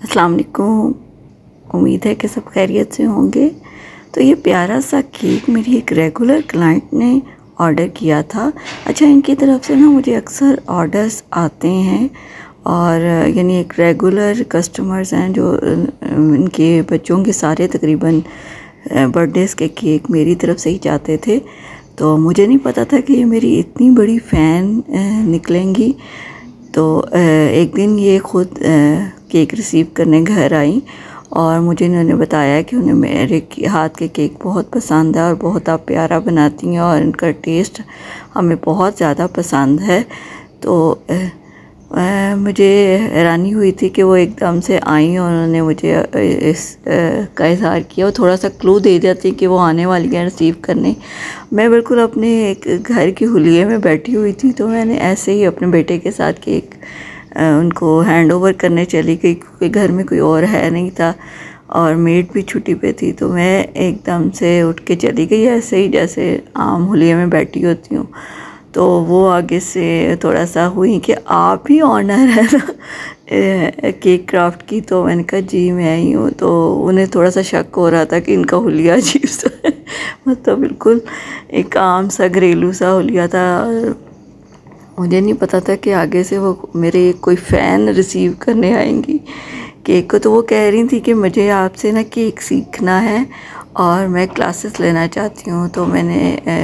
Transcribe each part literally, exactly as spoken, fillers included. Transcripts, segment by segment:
अस्सलाम वालेकुम। उम्मीद है कि सब खैरियत से होंगे। तो ये प्यारा सा केक मेरी एक रेगुलर क्लाइंट ने ऑर्डर किया था। अच्छा, इनकी तरफ से ना मुझे अक्सर ऑर्डर्स आते हैं और यानी एक रेगुलर कस्टमर्स हैं जो इनके बच्चों के सारे तकरीबन बर्थडेज़ के केक मेरी तरफ से ही जाते थे। तो मुझे नहीं पता था कि ये मेरी इतनी बड़ी फ़ैन निकलेंगी। तो एक दिन ये ख़ुद केक रिसीव करने घर आई और मुझे इन्होंने बताया कि उन्हें मेरे हाथ के केक बहुत पसंद है और बहुत आप प्यारा बनाती हैं और इनका टेस्ट हमें बहुत ज़्यादा पसंद है। तो आ, मुझे हैरानी हुई थी कि वो एकदम से आई और उन्होंने मुझे इस का इज़हार किया। वो थोड़ा सा क्लू दे जाती कि वो आने वाली है रिसीव करने। मैं बिल्कुल अपने एक घर की हुलिये में बैठी हुई थी, तो मैंने ऐसे ही अपने बेटे के साथ केक उनको हैंड ओवर करने चली गई क्योंकि घर में कोई और है नहीं था और मेड भी छुट्टी पे थी। तो मैं एकदम से उठ के चली गई ऐसे ही जैसे आम हुलिये में बैठी होती हूँ। तो वो आगे से थोड़ा सा हुई कि आप ही ऑनर है ना केक क्राफ्ट की। तो मैंने कहा जी मैं ही हूँ। तो उन्हें थोड़ा सा शक हो रहा था कि इनका हुलिया अजीब सा है, मतलब बिल्कुल एक आम सा घरेलू सा हुलिया था। मुझे नहीं पता था कि आगे से वो मेरे कोई फ़ैन रिसीव करने आएंगी केक को। तो वो कह रही थी कि मुझे आपसे ना केक सीखना है और मैं क्लासेस लेना चाहती हूँ। तो मैंने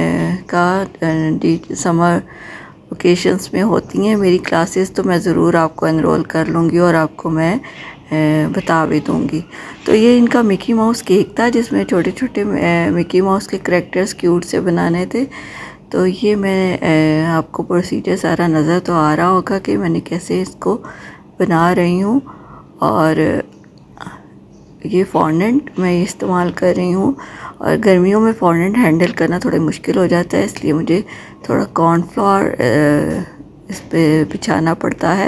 कहा समर ओकेशंस में होती हैं मेरी क्लासेस, तो मैं ज़रूर आपको एनरोल कर लूँगी और आपको मैं ए, बता भी दूँगी। तो ये इनका मिकी माउस केक था जिसमें छोटे छोटे मिकी माउस के करैक्टर्स क्यूट से बनाने थे। तो ये मैं ए, आपको प्रोसीजर सारा नज़र तो आ रहा होगा कि मैंने कैसे इसको बना रही हूँ। और ये फॉन्डेंट मैं इस्तेमाल कर रही हूँ और गर्मियों में फॉन्डेंट हैंडल करना थोड़ा मुश्किल हो जाता है, इसलिए मुझे थोड़ा कॉर्नफ्लोर इस पे बिछाना पड़ता है।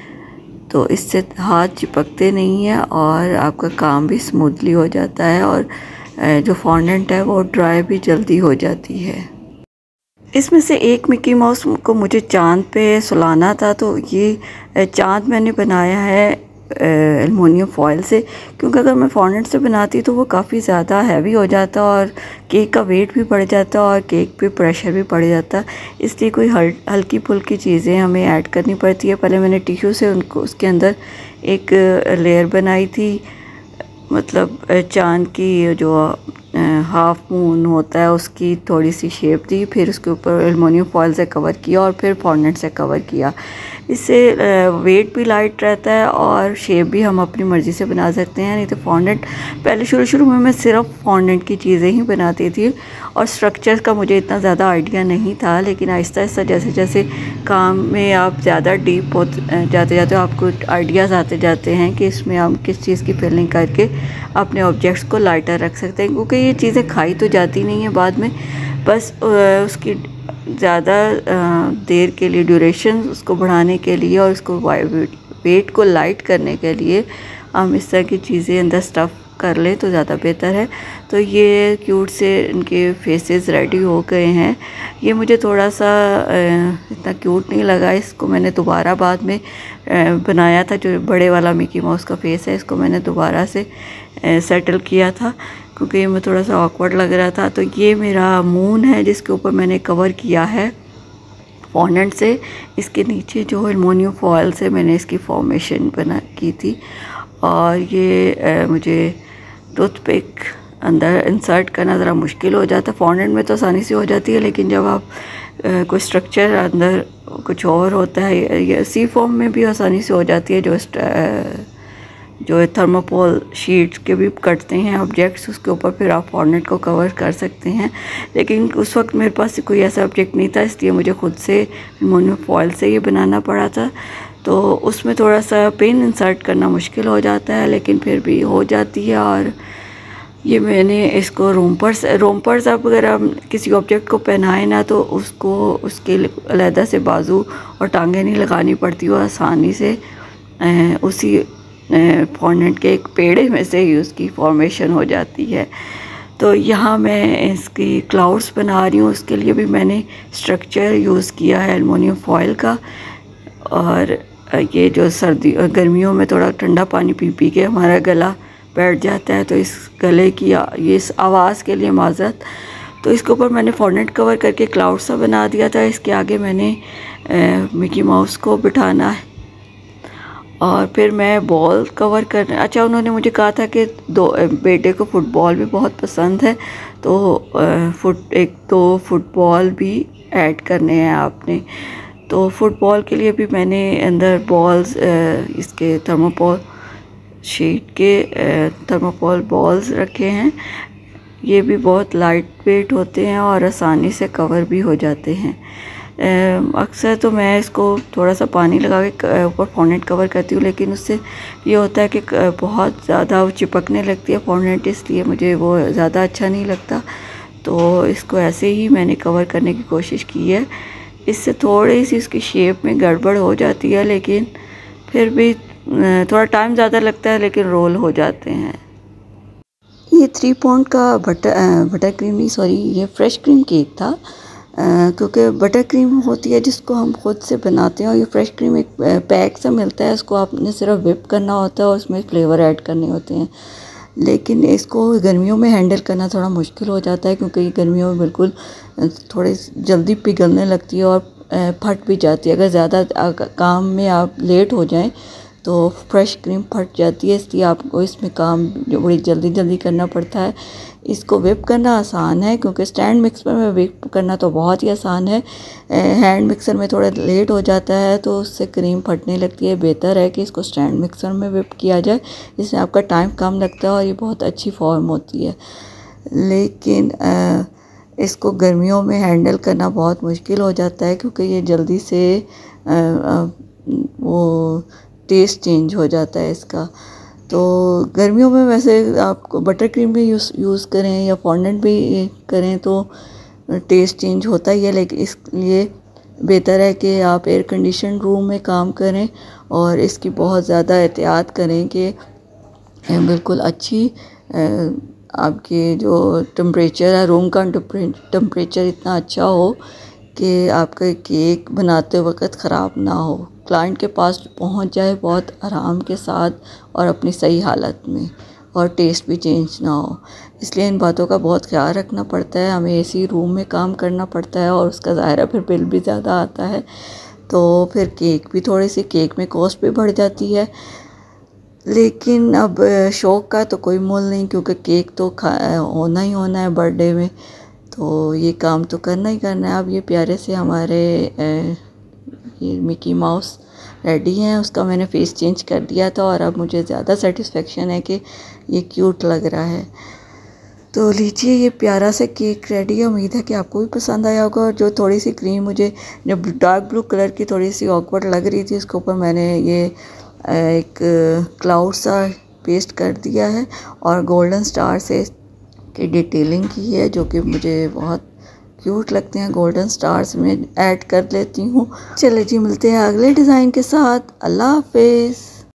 तो इससे हाथ चिपकते नहीं हैं और आपका काम भी स्मूथली हो जाता है और जो फॉन्डेंट है वो ड्राई भी जल्दी हो जाती है। इसमें से एक मिकी माउस को मुझे चाँद पे सुलाना था, तो ये चाँद मैंने बनाया है एल्युमिनियम फॉयल से, क्योंकि अगर मैं फॉन्डेंट से बनाती तो वो काफ़ी ज़्यादा हैवी हो जाता और केक का वेट भी बढ़ जाता और केक पे प्रेशर भी बढ़ जाता। इसलिए कोई हल हल्की फुल्की चीज़ें हमें ऐड करनी पड़ती है। पहले मैंने टिश्यू से उनको उसके अंदर एक लेयर बनाई थी, मतलब चाँद की जो हाफ मून होता है उसकी थोड़ी सी शेप दी, फिर उसके ऊपर एल्युमिनियम फॉयल से कवर किया और फिर फॉन्डेंट से कवर किया। इससे वेट भी लाइट रहता है और शेप भी हम अपनी मर्ज़ी से बना सकते हैं। नहीं तो फॉन्डेंट पहले शुरू शुरू में मैं सिर्फ फॉन्डेंट की चीज़ें ही बनाती थी और स्ट्रक्चर का मुझे इतना ज़्यादा आइडिया नहीं था, लेकिन आहिस्ता आहिस्ता जैसे जैसे काम में आप ज़्यादा डीप हो जाते जाते हो आपको आइडियाज़ आते जाते हैं कि इसमें हम किस चीज़ की फिलिंग करके अपने ऑब्जेक्ट्स को लाइटर रख सकते हैं, क्योंकि ये चीज़ें खाई तो जाती नहीं है बाद में, बस उसकी ज़्यादा देर के लिए ड्यूरेशन उसको बढ़ाने के लिए और उसको वेट को लाइट करने के लिए हम इस तरह की चीज़ें अंदर स्टफ़ कर लें तो ज़्यादा बेहतर है। तो ये क्यूट से इनके फेसेस रेडी हो गए हैं। ये मुझे थोड़ा सा इतना क्यूट नहीं लगा, इसको मैंने दोबारा बाद में बनाया था। जो बड़े वाला मिकी माउस का फेस है इसको मैंने दोबारा से सेटल किया था क्योंकि ये मैं थोड़ा सा ऑकवर्ड लग रहा था। तो ये मेरा मून है जिसके ऊपर मैंने कवर किया है फॉन्डेंट से। इसके नीचे जो एल्युमिनियम फॉयल से मैंने इसकी फॉर्मेशन बना की थी और ये आ, मुझे टूथपिक अंदर इंसर्ट करना ज़रा मुश्किल हो जाता है। फॉन्डेंट में तो आसानी से हो जाती है, लेकिन जब आप आ, कोई स्ट्रक्चर अंदर कुछ और होता है, ये सी फॉर्म में भी आसानी से हो जाती है। जो जो थर्मोकोल शीट के भी कटते हैं ऑब्जेक्ट्स, उसके ऊपर फिर आप फॉन्डेंट को कवर कर सकते हैं। लेकिन उस वक्त मेरे पास कोई ऐसा ऑब्जेक्ट नहीं था, इसलिए मुझे खुद से एल्युमिनियम फॉयल से ये बनाना पड़ा था। तो उसमें थोड़ा सा पेन इंसर्ट करना मुश्किल हो जाता है, लेकिन फिर भी हो जाती है। और ये मैंने इसको रोम्पर्स रोम्पर्स आप अगर आप किसी ऑब्जेक्ट को पहनाएं ना तो उसको उसके अलहदा से बाजू और टांगें नहीं लगानी पड़ती, वो आसानी से उसी फॉन्डेंट के एक पेड़े में से ही उसकी फॉर्मेशन हो जाती है। तो यहाँ मैं इसकी क्लाउड्स बना रही हूँ, उसके लिए भी मैंने स्ट्रक्चर यूज़ किया है एल्युमिनियम फॉयल का। और ये जो सर्दी गर्मियों में थोड़ा ठंडा पानी पी पी के हमारा गला बैठ जाता है, तो इस गले की ये इस आवाज़ के लिए माज़रत। तो इसके ऊपर मैंने फॉन्डेंट कवर करके क्लाउड सा बना दिया था। इसके आगे मैंने मिकी माउस को बिठाना है और फिर मैं बॉल कवर कर। अच्छा, उन्होंने मुझे कहा था कि दो बेटे को फ़ुटबॉल भी बहुत पसंद है, तो फुट एक दो फुटबॉल भी ऐड करने हैं आपने। तो फुटबॉल के लिए भी मैंने अंदर बॉल्स इसके थर्मोकोल शीट के थर्मोकोल बॉल्स रखे हैं। ये भी बहुत लाइट वेट होते हैं और आसानी से कवर भी हो जाते हैं। अक्सर तो मैं इसको थोड़ा सा पानी लगा के ऊपर फॉन्डेंट कवर करती हूँ, लेकिन उससे ये होता है कि बहुत ज़्यादा चिपकने लगती है फॉन्डेंट, इसलिए मुझे वो ज़्यादा अच्छा नहीं लगता। तो इसको ऐसे ही मैंने कवर करने की कोशिश की है। इससे थोड़ी सी इसकी शेप में गड़बड़ हो जाती है, लेकिन फिर भी थोड़ा टाइम ज़्यादा लगता है, लेकिन रोल हो जाते हैं। ये थ्री पॉइंट का बटर बटर क्रीम नहीं सॉरी ये फ्रेश क्रीम केक था, क्योंकि बटर क्रीम होती है जिसको हम खुद से बनाते हैं, और ये फ्रेश क्रीम एक पैक सा मिलता है। इसको आपने सिर्फ व्हिप करना होता है और उसमें फ्लेवर ऐड करने होते हैं। लेकिन इसको गर्मियों में हैंडल करना थोड़ा मुश्किल हो जाता है, क्योंकि ये गर्मियों में बिल्कुल थोड़ी जल्दी पिघलने लगती है और फट भी जाती है। अगर ज़्यादा काम में आप लेट हो जाएं तो फ्रेश क्रीम फट जाती है, इसलिए आपको इसमें काम जो बड़ी जल्दी जल्दी करना पड़ता है। इसको व्हिप करना आसान है, क्योंकि स्टैंड मिक्सर में व्हिप करना तो बहुत ही आसान है। हैंड मिक्सर में थोड़ा लेट हो जाता है, तो उससे क्रीम फटने लगती है। बेहतर है कि इसको स्टैंड मिक्सर में व्हिप किया जाए, इसमें आपका टाइम कम लगता है और ये बहुत अच्छी फॉर्म होती है। लेकिन आ, इसको गर्मियों में हैंडल करना बहुत मुश्किल हो जाता है, क्योंकि ये जल्दी से आ, आ, वो टेस्ट चेंज हो जाता है इसका। तो गर्मियों में वैसे आप बटर क्रीम भी यूज़ यूज़ करें या फॉन्डेंट भी करें तो टेस्ट चेंज होता ही है, लेकिन इसलिए बेहतर है कि आप एयर कंडीशन रूम में काम करें और इसकी बहुत ज़्यादा एहतियात करें कि बिल्कुल अच्छी आपके जो टेम्परेचर है रूम का टेम्परेचर इतना अच्छा हो कि आपका केक बनाते वक्त ख़राब ना हो, क्लाइंट के पास पहुंच जाए बहुत आराम के साथ और अपनी सही हालत में, और टेस्ट भी चेंज ना हो। इसलिए इन बातों का बहुत ख्याल रखना पड़ता है। हमें एसी रूम में काम करना पड़ता है और उसका ज़ाहिर फिर बिल भी ज़्यादा आता है, तो फिर केक भी थोड़ी सी केक में कॉस्ट भी बढ़ जाती है। लेकिन अब शौक़ का तो कोई मोल नहीं, क्योंकि केक तो होना ही होना है बर्थडे में, तो ये काम तो करना ही करना है। अब ये प्यारे से हमारे ये मिकी माउस रेडी हैं। उसका मैंने फेस चेंज कर दिया था और अब मुझे ज़्यादा सेटिस्फेक्शन है कि ये क्यूट लग रहा है। तो लीजिए, ये प्यारा सा केक रेडी है। उम्मीद है कि आपको भी पसंद आया होगा। और जो थोड़ी सी क्रीम मुझे जब डार्क ब्लू कलर की थोड़ी सी ऑकवर्ड लग रही थी, उसके ऊपर मैंने ये एक क्लाउड सा पेस्ट कर दिया है और गोल्डन स्टार से की डिटेलिंग की है, जो कि मुझे बहुत क्यूट लगते हैं। गोल्डन स्टार्स में ऐड कर लेती हूँ। चलिए जी, मिलते हैं अगले डिज़ाइन के साथ। अल्लाह हाफिज़।